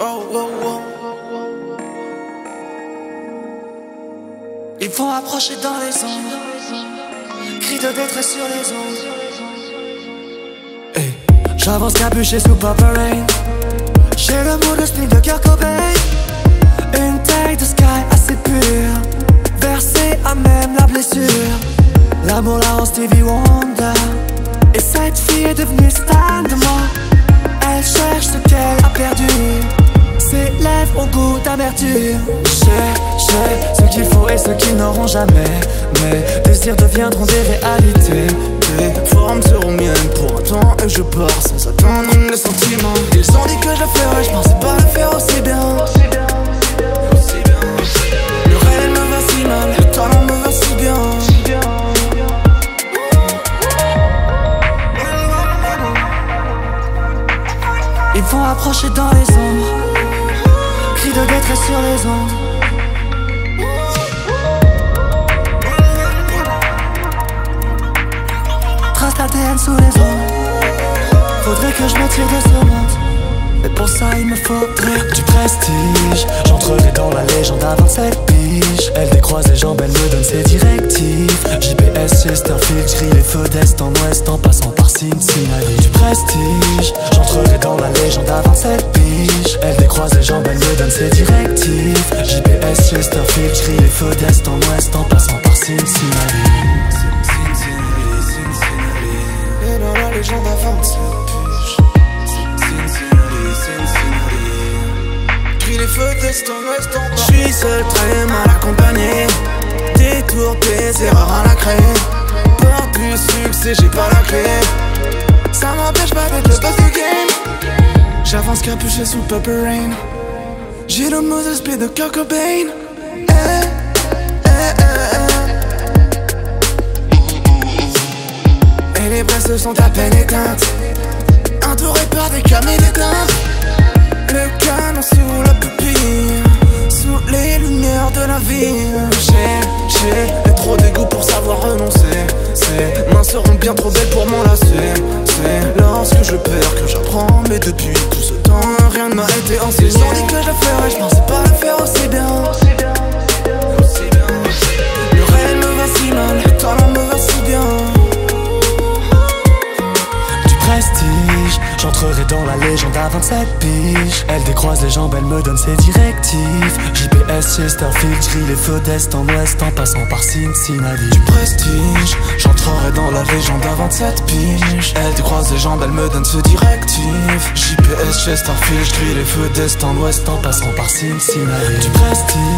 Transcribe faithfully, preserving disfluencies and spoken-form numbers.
Oh, oh, oh. Ils vont approcher dans les ondes, cris de détresse sur les ondes. Hey. J'avance capuché sous Purple Rain. J'ai le mood de split de Kurt Cobain. Une taille de sky assez pure, versée à même la blessure. L'amour la rend Stevie Wonder, et cette fille est devenue stan de moi. Elle cherche ce qu'elle a perdu, ses lèvres ont goût d'amertume. J'ai, j'ai ce qu'il faut et ce qu'ils n'auront jamais. Mes désirs deviendront des réalités. Tes formes seront miennes pour un temps et je pars sans attendre les sentiments. Ils ont dit que je le ferais, je pensais pas le faire aussi bien. Le réel me va si mal, le talent me va si bien. Ils vont approcher dans les ombres, cris de détresse sur les ondes. Trace d'A D N sous les ondes. Faudrait que je me tire de ce monde, mais pour ça il me faudrait du prestige. J'entrerai dans la légende à vingt-sept piges. Elle décroise les jambes, elle me donne ses directives. J P S, Chesterfield, j'grille les feux d'est en ouest en passant par Cincinnati. Du prestige, j'entrerai dans la légende à vingt-sept piges. Elle décroise les jambes, elle me donne ses directives. J P S, Chesterfield, j'grille les feux d'est en ouest en passant par Cincinnati. Cincinnati, Cincinnati. Et dans la légende à vingt-sept piges. Cincinnati, Cincinnati. J'grille les feux d'est en ouest en bas. J'suis seul, très mal accompagné. Détour, tes erreurs à la craie. Peur du succès, j'ai pas la clé. Ça m'empêche pas d'être le boss du game. J'avance capuché sous Purple Rain. J'ai le mood de speed de Kurt Cobain. Eh, eh, eh, eh. Et les braises sont à peine éteintes, entouré par des camés d'éteinte. Le canon sous la pupille, sous les lumières de la ville. J'ai, j'ai trop d'égo pour savoir renoncer. Ces mains seront bien trop belles pour m'enlacer. C'est lorsque je perds que j'apprends. Mais depuis tout ce temps, rien ne m'a été enseigné. Ils ont dit que je le ferais, je pensais pas le faire aussi bien. Le réel me va si mal, le talent me va si bien. Du prestige, j'entrerai dans la légende à vingt-sept piges. Elle décroise les jambes, elle me donne ses directives. J P S, Chesterfield, j'grille les feux d'est en ouest en passant par Cincinnati. Du prestige, j'entrerai dans la légende à vingt-sept piges. Elle décroise les jambes, elle me donne ses directives. J P S, Chesterfield, j'grille les feux d'est en ouest en passant par Cincinnati. Du prestige,